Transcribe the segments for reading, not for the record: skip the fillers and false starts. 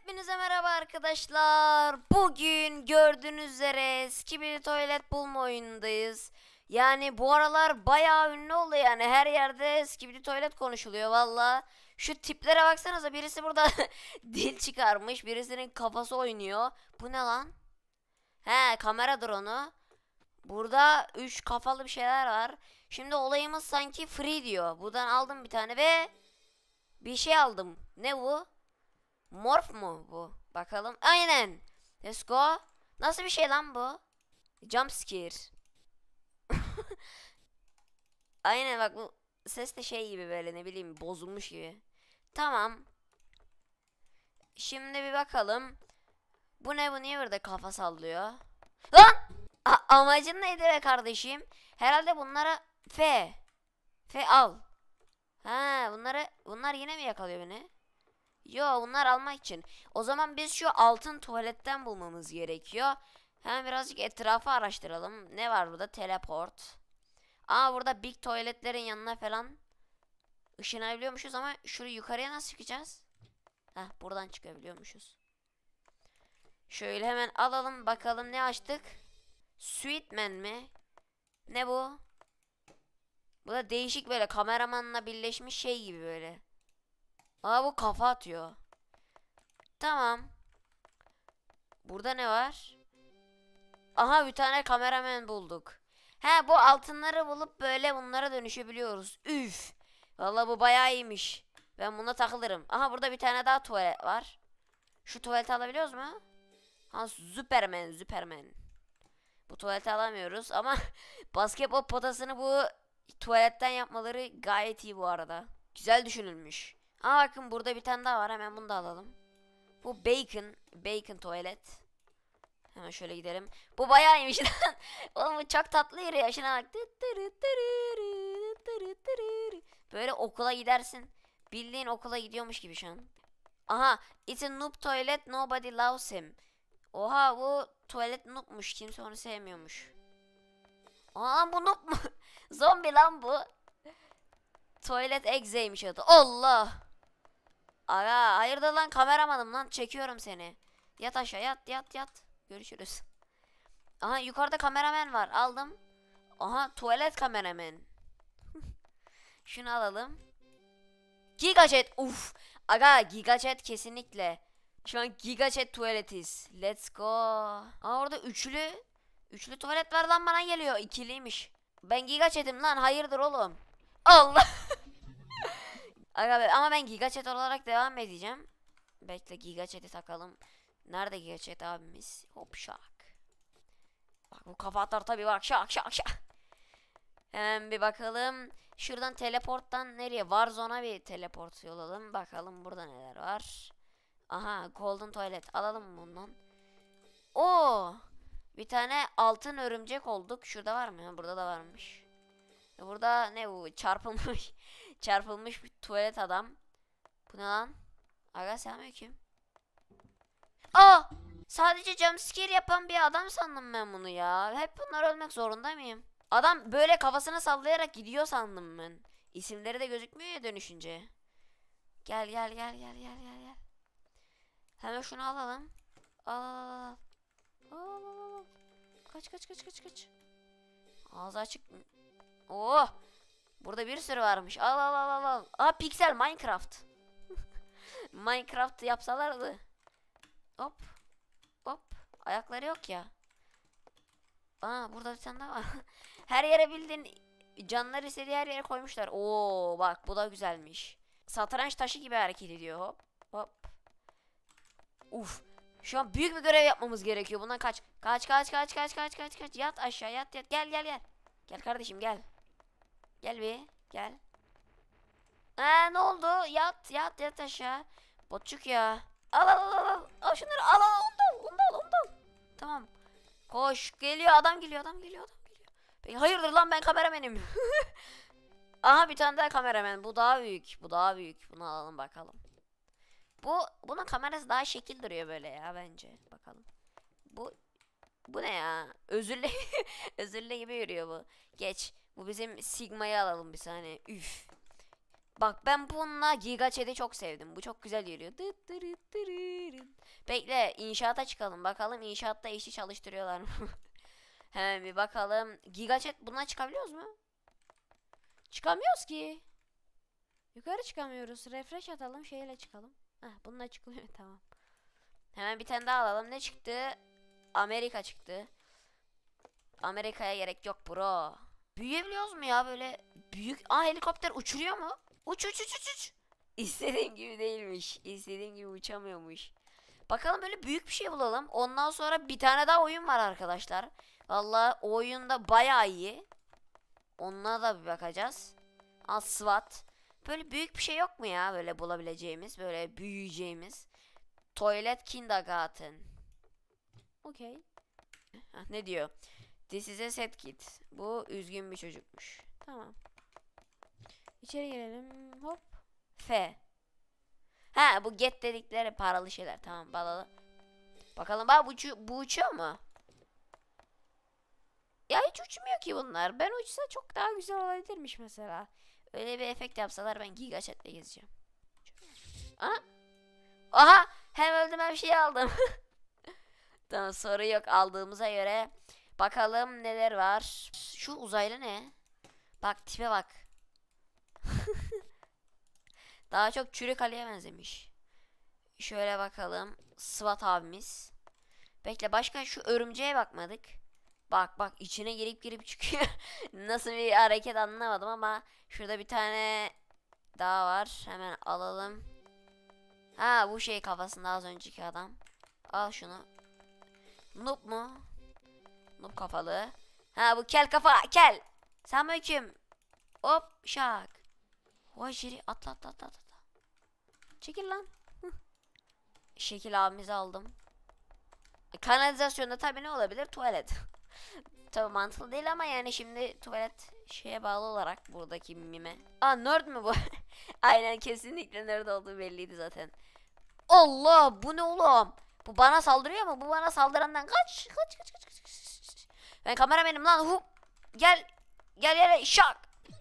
Hepinize merhaba arkadaşlar. Bugün gördüğünüz üzere Skibidi Tuvalet bulma oyunundayız. Yani bu aralar bayağı ünlü oldu yani. Her yerde Skibidi Tuvalet konuşuluyor valla. Şu tiplere baksanıza, birisi burada dil çıkarmış. Birisinin kafası oynuyor. Bu ne lan? He, kamera drone'u. Burada 3 kafalı bir şeyler var. Şimdi olayımız sanki free diyor. Buradan aldım bir tane ve bir şey aldım. Ne bu? Morph mu bu? Bakalım. Aynen. Let's go. Nasıl bir şey lan bu? Jump scare. Aynen, bak bu ses de şey gibi, böyle ne bileyim, bozulmuş gibi. Tamam. Şimdi bir bakalım. Bu ne, bu niye burada kafa sallıyor? Lan! Amacın neydi be kardeşim? Herhalde bunlara F al. Ha, bunlar yine mi yakalıyor beni? Yo, bunlar almak için. O zaman biz şu altın tuvaletten bulmamız gerekiyor. Hemen birazcık etrafı araştıralım. Ne var burada? Teleport. Aa, burada big tuvaletlerin yanına falan ışınabiliyormuşuz ama şuraya yukarıya nasıl çıkacağız? Heh, buradan çıkabiliyormuşuz. Şöyle hemen alalım bakalım, ne açtık? Sweetman mi? Ne bu? Bu da değişik, böyle kameramanla birleşmiş şey gibi böyle. Aa, bu kafa atıyor. Tamam. Burada ne var? Aha, bir tane kameraman bulduk. He, bu altınları bulup böyle bunlara dönüşebiliyoruz. Üf. Vallahi bu bayağı iyiymiş. Ben buna takılırım. Aha, burada bir tane daha tuvalet var. Şu tuvaleti alabiliyoruz mu? Ha, Superman. Bu tuvaleti alamıyoruz ama basketbol potasını bu tuvaletten yapmaları gayet iyi bu arada. Güzel düşünülmüş. Aa, bakın burada bir tane daha var, hemen bunu da alalım. Bu bacon tuvalet. Hemen şöyle gidelim. Bu bayağı iyiymiş lan. Oğlum bu çok tatlı yeri ya. Şuna bak. Böyle okula gidersin. Bildiğin okula gidiyormuş gibi şu an. Aha. It's a noob toilet. Nobody loves him. Oha, bu tuvalet noobmuş. Kimse onu sevmiyormuş. Aa, bu noob mu? Zombi lan bu. Tuvalet egzeymiş adı. Allah. Aga, hayırdır lan, kameramanım lan. Çekiyorum seni. Yat aşağı, yat. Görüşürüz. Aha, yukarıda kameraman var. Aldım. Aha, tuvalet kameraman. Şunu alalım. Gigajet. Uf. Aga, Gigajet kesinlikle. Şu an Gigajet tuvaletiz. Let's go. Aa, orada üçlü tuvalet var lan, bana geliyor. İkiliymiş. Ben Gigajet'im lan. Hayırdır oğlum. Allah. Aga be, ama ben Gigajet olarak devam edeceğim. Bekle, Gigajet'i takalım. Nerede Gigajet abimiz? Hop şak. Bak, bu kafa atar tabii, bak, şak. Hemen bir bakalım. Şuradan teleporttan nereye? Warzone'a bir teleport yolalım. Bakalım burada neler var. Aha, Golden Tuvalet. Alalım bundan. Oo! Bir tane altın örümcek olduk. Şurada var mı? Burada da varmış. Burada ne bu? Çarpılmış. Çarpılmış bir tuvalet adam. Bu ne lan? Aga, selamünaleyküm. Aa! Sadece jumpscare yapan bir adam sandım ben bunu ya. Hep bunlar ölmek zorunda mıyım? Adam böyle kafasını sallayarak gidiyor sandım ben. İsimleri de gözükmüyor ya dönüşünce. Gel. Hemen şunu alalım. Al. Al. Kaç. Ağzı açık. Oh! Burada bir sürü varmış. Al. Aa, piksel Minecraft. Minecraft yapsalardı. Hop. Ayakları yok ya. Aa, burada bir tane daha var. Her yere bildiğin canlar istediği her yere koymuşlar. Oo, bak bu da güzelmiş. Satranç taşı gibi hareket ediyor. Hop. Uf. Şu an büyük bir görev yapmamız gerekiyor. Bundan kaç. Yat aşağı, yat. Gel. Gel kardeşim, gel. Gel bir. Gel. Ne oldu? Yat aşağı. Botçuk ya. Al. Al şunları, al. Ondan. Tamam. Koş, geliyor adam geliyor. Peki, hayırdır lan, ben kameramenim. Aha, bir tane daha kameraman. Bu daha büyük. Bunu alalım bakalım. Bunun kamerası daha şekil duruyor böyle ya, bence. Bakalım. Bu ne ya? Özürle özürle gibi yürüyor bu. Geç. Bu bizim Sigma'yı alalım bir saniye. Üf. Bak, ben bununla Giga Chat'i çok sevdim. Bu çok güzel yürüyor. Bekle, inşaata çıkalım. Bakalım inşaatta işçi çalıştırıyorlar mı? Hemen bir bakalım. Gigachat bundan çıkabiliyoruz mu? Çıkamıyoruz ki. Yukarı çıkamıyoruz. Refresh atalım, şeyle çıkalım. Heh, bununla çıkılıyor. Tamam. Hemen bir tane daha alalım. Ne çıktı? Amerika çıktı. Amerika'ya gerek yok bro. Büyüyebiliyoruz mu ya böyle büyük? Aa, helikopter uçuruyor mu? Uç uç uç uç uç. İstediğim gibi değilmiş. İstediğim gibi uçamıyormuş. Bakalım böyle büyük bir şey bulalım. Ondan sonra bir tane daha oyun var arkadaşlar. Vallahi o oyunda bayağı iyi. Onlara da bir bakacağız. Al, SWAT. Böyle büyük bir şey yok mu ya böyle bulabileceğimiz, böyle büyüyeceğimiz? Toilet Kindergarten. Okey. Ne diyor? This is a sad kid. Bu üzgün bir çocukmuş. Tamam. İçeri girelim. Hop. F. Ha, bu get dedikleri paralı şeyler. Tamam, balalı. Bakalım bak, bu uçuyor mu? Ya hiç uçmuyor ki bunlar. Ben uçsa çok daha güzel olabilirmiş mesela. Öyle bir efekt yapsalar ben Gigachat'le gezeceğim. Aha. Aha, hem öldüm hem şey aldım. Tamam, soru yok aldığımıza göre. Bakalım neler var. Şu uzaylı ne? Bak tipe bak. Daha çok Çürük Ali'ye benzemiş. Şöyle bakalım. SWAT abimiz. Bekle, başka şu örümceğe bakmadık. Bak bak, içine girip çıkıyor. Nasıl bir hareket anlamadım ama şurada bir tane daha var. Hemen alalım. Ha, bu şey kafasında az önceki adam. Al şunu. Noob mu? Noob kafalı. Ha, bu kel kafa kel. Selamünaleyküm. Hop şak. Vay jiri, atla. Çekil lan. Şekil abimizi aldım. Kanalizasyonda tabii ne olabilir? Tuvalet. Tabii mantıklı değil ama yani şimdi tuvalet şeye bağlı olarak buradaki mime. Aa, nerd mü bu? Aynen, kesinlikle nerd olduğu belliydi zaten. Allah, bu ne oğlum? Bu bana saldırıyor mu? Bu bana saldırandan kaç. Ben kameramenim lan. Hup. Gel şak.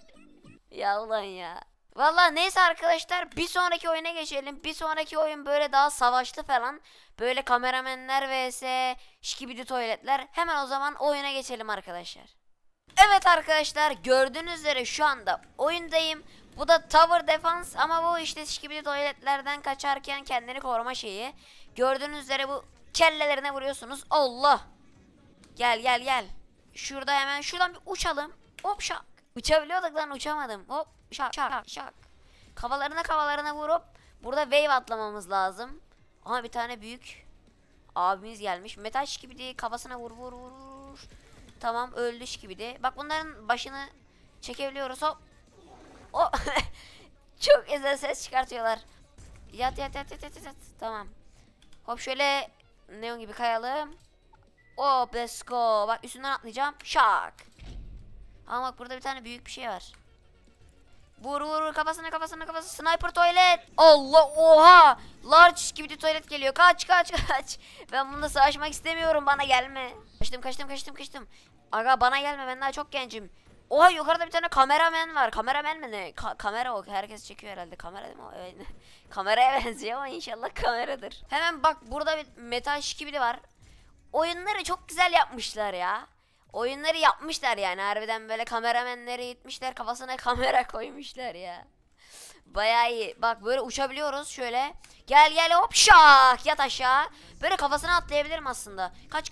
Ya ulan ya. Vallahi neyse arkadaşlar, bir sonraki oyuna geçelim. Bir sonraki oyun böyle daha savaşlı falan. Böyle kameramenler vs şikibidi tuvaletler. Hemen o zaman oyuna geçelim arkadaşlar. Evet arkadaşlar, gördüğünüz üzere şu anda oyundayım. Bu da Tower Defense ama bu işte şikibidi tuvaletlerden kaçarken kendini koruma şeyi. Gördüğünüz üzere bu kellelerine vuruyorsunuz. Allah. Gel. Şurada hemen şuradan bir uçalım. Hop şak. Uçabiliyorduk lan, uçamadım. Hop şak. Kafalarına vurup burada wave atlamamız lazım. Ama bir tane büyük abimiz gelmiş. Metal gibi değil, kafasına vur. Tamam, öldü gibi de. Bak, bunların başını çekebiliyoruz. Hop. O çok güzel ses çıkartıyorlar. Yat. Tamam. Hop, şöyle neon gibi kayalım. Hop, let's go. Bak, üstünden atlayacağım. Şak. Ama bak, burada bir tane büyük bir şey var. Vur kafasına. Sniper tuvalet. Allah, oha. Large gibi bir tuvalet geliyor. Kaç. Ben bununla savaşmak istemiyorum. Bana gelme. Kaçtım. Aga, bana gelme, ben daha çok gencim. Oha, yukarıda bir tane kameraman var. Kameraman mı ne? Kamera o. Herkes çekiyor herhalde. Kamera değil mi o? Evet. Kameraya benziyor ama inşallah kameradır. Hemen bak, burada bir metal gibi de var. Oyunları çok güzel yapmışlar ya. Oyunları yapmışlar yani, harbiden böyle kameramenleri gitmişler, kafasına kamera koymuşlar ya. Bayağı iyi. Bak, böyle uçabiliyoruz şöyle. Gel hop şak, yat aşağı. Böyle kafasına atlayabilirim aslında. Kaç.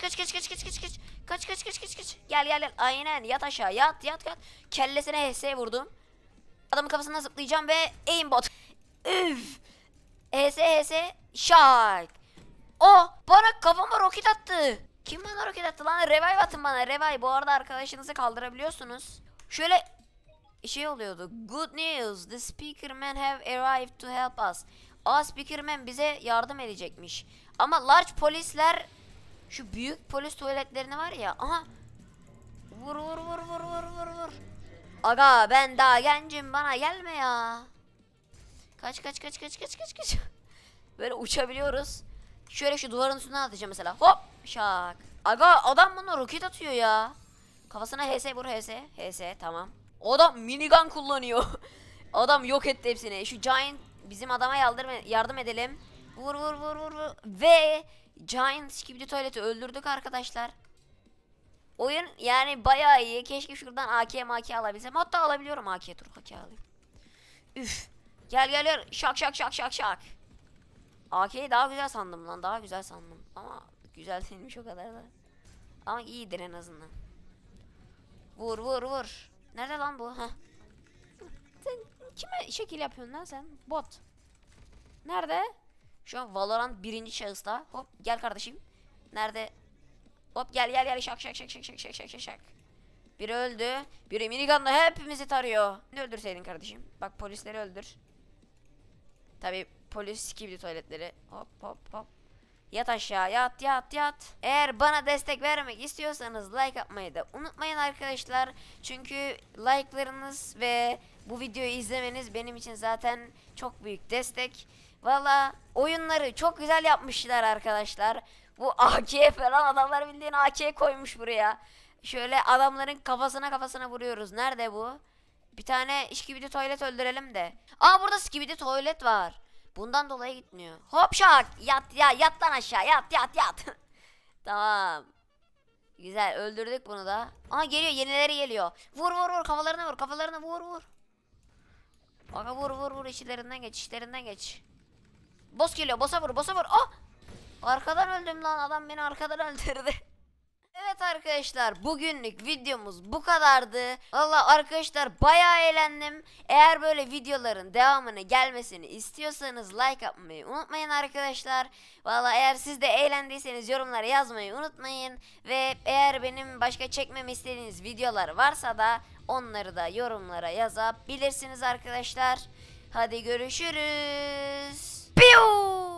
Gel. Aynen, yat aşağı, yat. Kellesine HS vurdum. Adamın kafasına zıplayacağım ve aimbot. Üf. HS şak. Oh, bana kafama roket attı. Kim bana roket attı lan? Revive atın bana, revive. Bu arada arkadaşınızı kaldırabiliyorsunuz. Şöyle şey oluyordu. Good news, the speakerman have arrived to help us. Speakerman bize yardım edecekmiş. Ama large polisler, şu büyük polis tuvaletlerini var ya. Aha. Vur. Aga, ben daha gencim, bana gelme ya. Kaç. Böyle uçabiliyoruz. Şöyle şu duvarın üstüne atacağım mesela. Hop şak. Aga, adam bana roket atıyor ya. Kafasına HS vur, HS tamam. Adam minigun kullanıyor. Adam yok etti hepsini. Şu giant bizim adama yardım edelim. Vur vur vur vur vur. Ve Giant Skibidi Tuvalet'i öldürdük arkadaşlar. Oyun yani bayağı iyi. Keşke şuradan AK alabilsem. Hatta alabiliyorum AK. Dur AK alayım. Üf. Gel gel gel. Şak şak şak şak şak. AK'yi daha güzel sandım lan. Daha güzel sandım. Ama güzel değilmiş o kadar da. Ama iyidir en azından. Vur vur vur. Nerede lan bu? Heh. Sen kime şekil yapıyorsun lan sen? Bot. Nerede? Şu an Valorant birinci şahısta. Hop gel kardeşim. Nerede? Hop gel gel gel şak şak şak şak şak şak şak şak şak. Biri öldü. Biri minigunla hepimizi tarıyor. Ne öldürseydin kardeşim? Bak polisleri öldür. Tabi polis gibi tuvaletleri. Hop hop hop. Yat aşağı yat yat yat. Eğer bana destek vermek istiyorsanız like atmayı da unutmayın arkadaşlar. Çünkü like'larınız ve bu videoyu izlemeniz benim için zaten çok büyük destek. Valla oyunları çok güzel yapmışlar arkadaşlar. Bu AK falan adamlar bildiğin AK koymuş buraya. Şöyle adamların kafasına vuruyoruz. Nerede bu? Bir tane skibidi tuvalet öldürelim de. Aa burada skibidi tuvalet var. Bundan dolayı gitmiyor. Hop şak. Yat ya yat lan aşağı. Yat yat yat. Tamam. Güzel öldürdük bunu da. Aa geliyor yenileri geliyor. Vur vur vur kafalarına vur vur. Aga vur vur vur içlerinden geç. Boss geliyor bossa vur. Ah! Arkadan öldüm lan adam beni arkadan öldürdü. Evet arkadaşlar bugünlük videomuz bu kadardı. Valla arkadaşlar bayağı eğlendim. Eğer böyle videoların devamını gelmesini istiyorsanız like atmayı unutmayın arkadaşlar. Valla eğer siz de eğlendiyseniz yorumlara yazmayı unutmayın. Ve eğer benim başka çekmemi istediğiniz videolar varsa da onları da yorumlara yazabilirsiniz arkadaşlar. Hadi görüşürüz. Piu!